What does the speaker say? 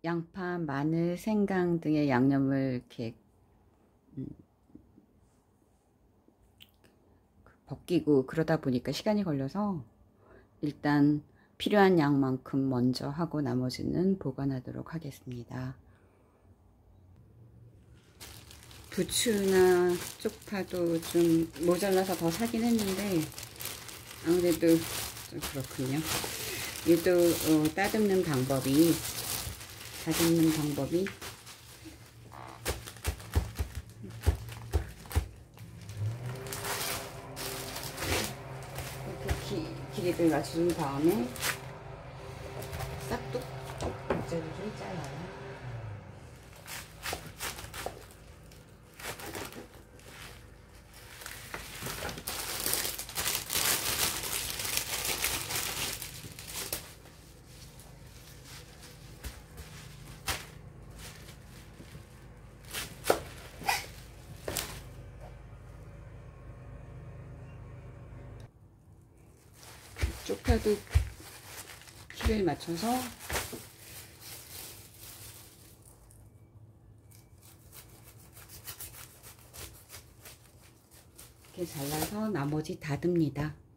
양파, 마늘, 생강 등의 양념을 이렇게 벗기고 그러다 보니까 시간이 걸려서 일단 필요한 양만큼 먼저 하고 나머지는 보관하도록 하겠습니다. 부추나 쪽파도 좀 모자라서 더 사긴 했는데 아무래도 좀 그렇군요. 얘도 다듬는 방법이 이렇게 길이를 맞춘 다음에 싹둑 자르를 잘라요. 쪽파도 키를 맞춰서 이렇게 잘라서 나머지 다듬니다.